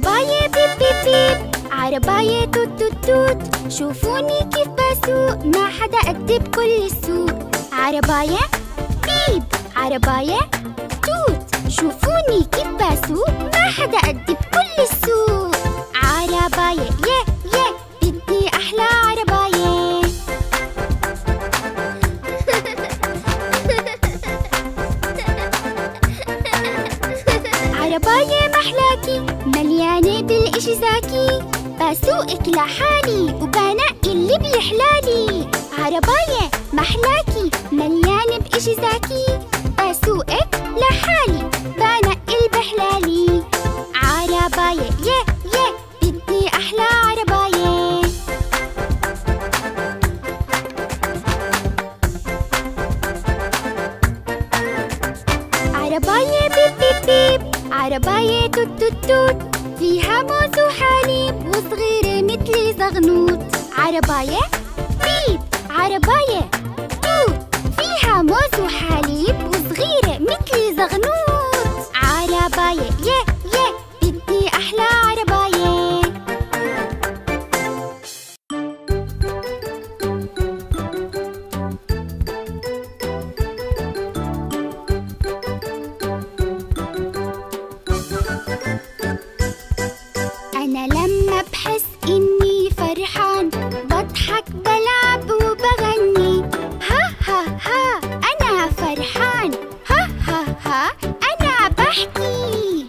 عرباية بيب بيب بيب، عرباية توت توت توت، شوفوني كيف بسوق، ما حدا قدي بكل السوق. عرباية بيب، عرباية توت، شوفوني كيف بسوق، ما حدا قدي بكل السوق. عرباية يه يه، بدي أحلى عرباية. عرباية محلاكي مليانة بالإشي زاكي، بسوقك لحالي وبنقي اللي بيحلالي. عرباية محلاكي مليانة بإشي زاكي، بسوقك لحالي بنقي اللي بحلالي. عرباية يه يه، بدي أحلى عرباية. عرباية بيب بيب بيب، عرباية توت توت توت، فيها موز وحليب وصغيرة مثلي زغنوط. عرباية بيب، عرباية توت، فيها موز وحليب وصغيرة مثلي زغنوط. عرباية يه يه، بدي أحلى عرباية. أنا لما بحس إني فرحان بضحك بلعب وبغني، ها ها ها أنا فرحان، ها ها ها أنا بحكي.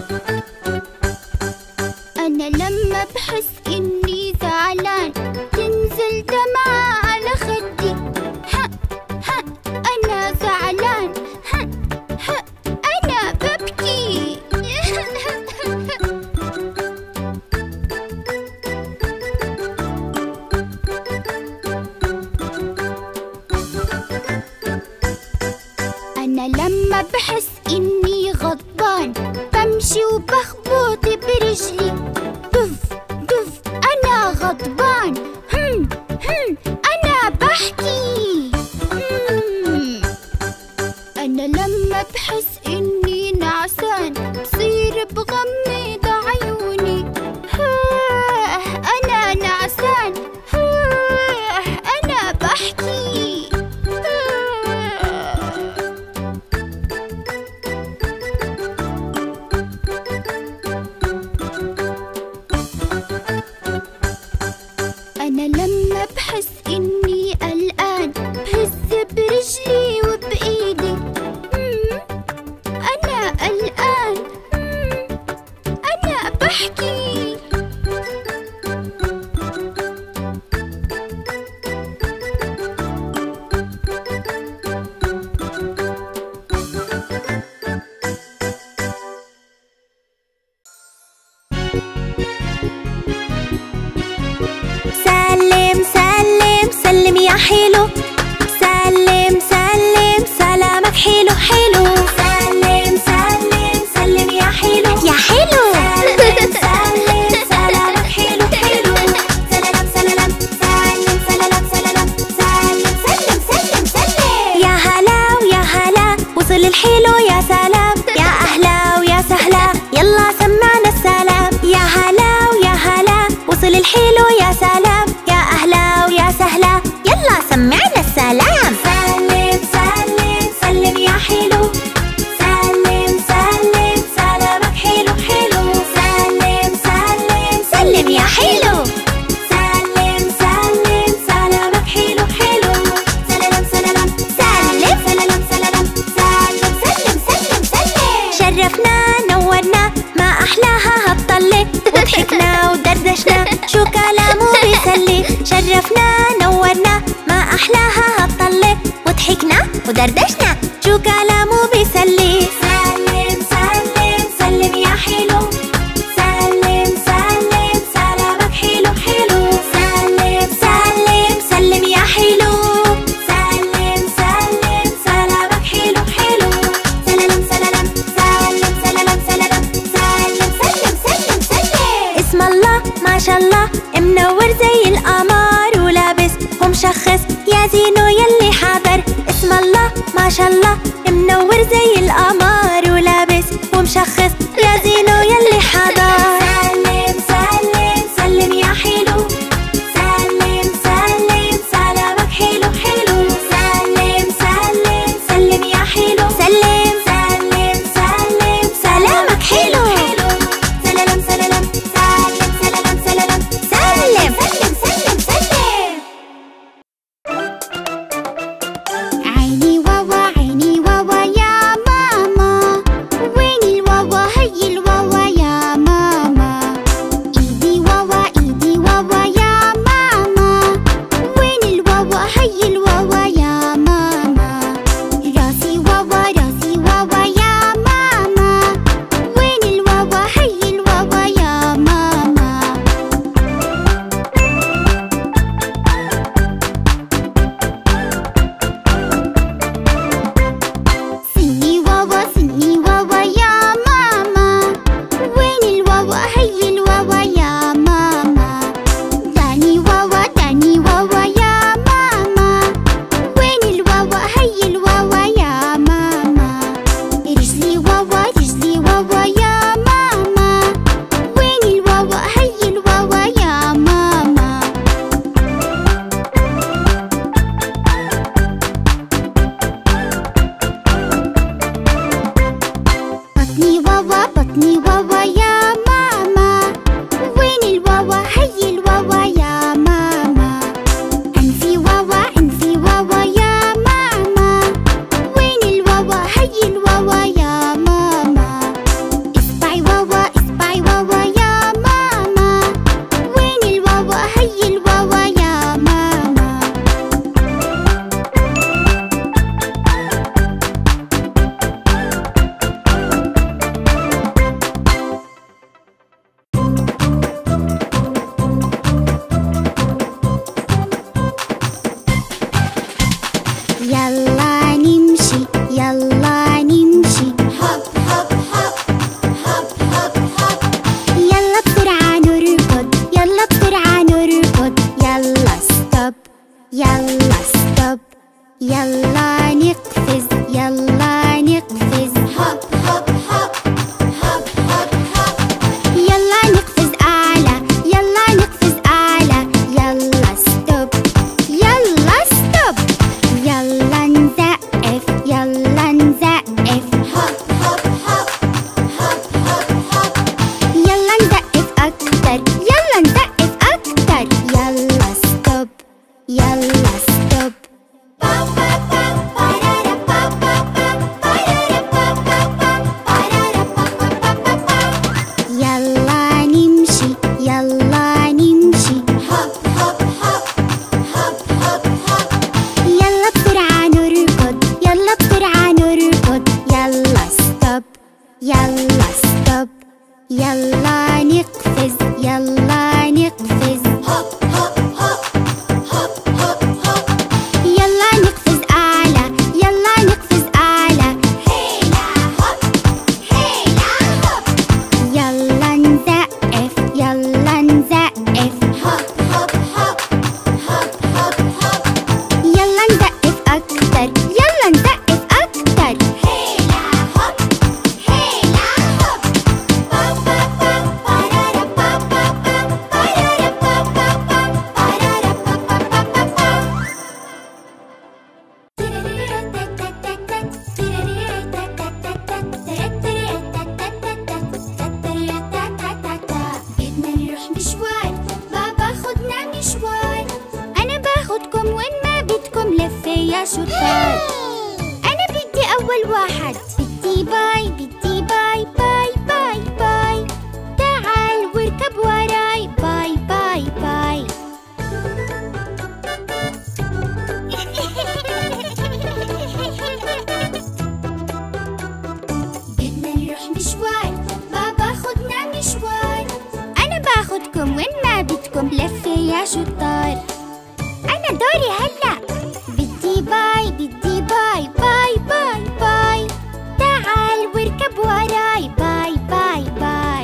أنا لما بحس إني زعلان تنزل دمعة على خدي، ها ها أنا زعلان، ها ها أنا ببكي. أنا لما بحس إني غضبان بمشي وبخبط برجلي، دف دف أنا غضبان، هم أنا بحكي. أنا لما بحس إني نعسان بصير بغمض عيوني، أنا نعسان، أنا بحكي. أنا لما بحس إني قلقان بهز برجلي وبإيدي، أنا قلقان، أنا بحكي. سلم سلم سلم يا حلو، سلم سلم سلامك حلو حلو. سلم سلم سلم يا حلو يا حلو، سلم سلم سلامك حلو حلو. سلام سلام سلم سلام سلام سلم سلم سلم سلم. يا هلا ويا هلا وصل الحلو، يا سلام يا أهلا ويا سهلا، يلا سمعنا السلام. يا هلا ويا هلا وصل الحلو، يا سلام يا أهلا ويا سهلا، يلا سمعنا السلام. سلم سلم سلم يا حلو، سلم سلم سلامك حلو حلو. سلم سلم سلم يا حلو، سلم سلم سلامك حلو حلو. سلام سلام سلم سلام سلام سلم سلم سلم سلم. شرفنا نورنا ما أحلاها هالطلة، وضحكنا ودردشنا شو كلامه بيسلي. شرفنا نورنا ما أحلاها هالطلة، وضحكنا ودردشنا شو كلامه بيسلي. سلم سلم سلم يا حلو، سلم سلم سلامك حلو حلو. سلم سلم سلم يا حلو، سلم سلم سلامك حلو حلو. سلام سلام سلم سلام سلام سلم سلم سلم سلم. اسم الله ما شاء الله منور زي القمر، ولابس ومشخص يا زينو يلي حاضر. اسم الله ما شاء الله منور زي القمر، ولابس ومشخص يا زينو يلي حاضر. خدني واوا يا ماما. وين الواوا؟ هي الواوا يا ماما. أنفي واوا أنفي واوا يا ماما. وين الواوا؟ هي الواوا يا ماما. إصبعي واوا إصبعي واوا يا ماما. وين الواوا؟ هي الواوا يا ماما. يلا نمشي يلا نمشي. هب هب هب هب هب هب. يلا بسرعة نركض يلا بسرعة نركض. يلا ستوب يلا ستوب. يلا نقفز يلا نقفز. هب هب هب هب هب هب. يلا نقفز أعلى يلا نقفز أعلى. يلا ستوب يلا ستوب. يلا نزقف يلا نزقف. هب هب هب هب هب هب. يلا نزقف أكتر يلا نزقف أكتر. يلا ستوب يلا ستوب. با با با بارارا با با با. بارارا با با با. بارارا با با با با. يلا نمشي يلا نمشي. هب هب هب هب هب هب. يلا بسرعة نركض يلا بسرعة نركض. يلا ستوب يلا ستوب. يلا نقفز يلا نقفز. هب هب هب هب هب هب. يلا نقفز أعلى يلا نقفز أعلى. هيلا هب هيلا هب. يلا نزقف يلا نزقف. هب هب هب هب هب هب. يلا نزقف أكتر يلا نزقف أكتر. هيلا هب هيلا هب. با با با بارارا با با با. بارارا با با با. بارارا با با با با. بدنا نروح مشوار بابا خدنا مشوار. أنا باخدكم وين ما بدكم لفة يا شطار. أنا بدي أول واحد. بدي باي بدي باي باي باي باي. تعال واركب وراي باي باي باي. بدنا نروح مشوار بابا خدنا مشوار. أنا باخدكم وين ما بدكم لفة يا شطار. أنا دوري هلأ. بدي باي بدي باي باي باي باي. تعال واركب وراي باي باي باي.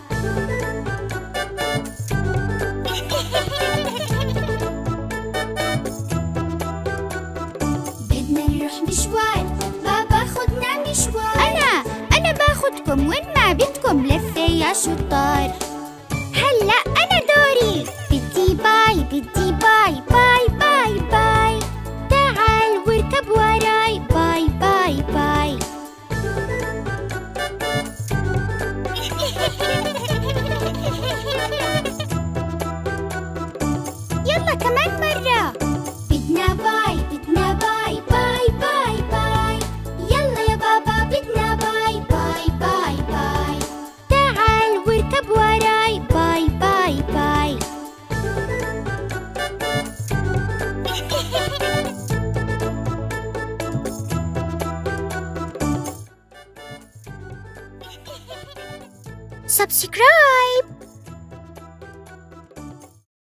بدنا نروح مشوار بابا خدنا مشوار. أنا باخدكم وين ما بدكم لفة يا شطار. هلأ أنا دوري. بدي باي بدي باي باي باي باي. تعال واركب وراي باي باي باي. يلا كمان مرة. بدنا باي بدنا باي باي باي باي. يلا يا بابا بدنا باي باي باي باي. تعال واركب وراي باي باي باي. Subscribe.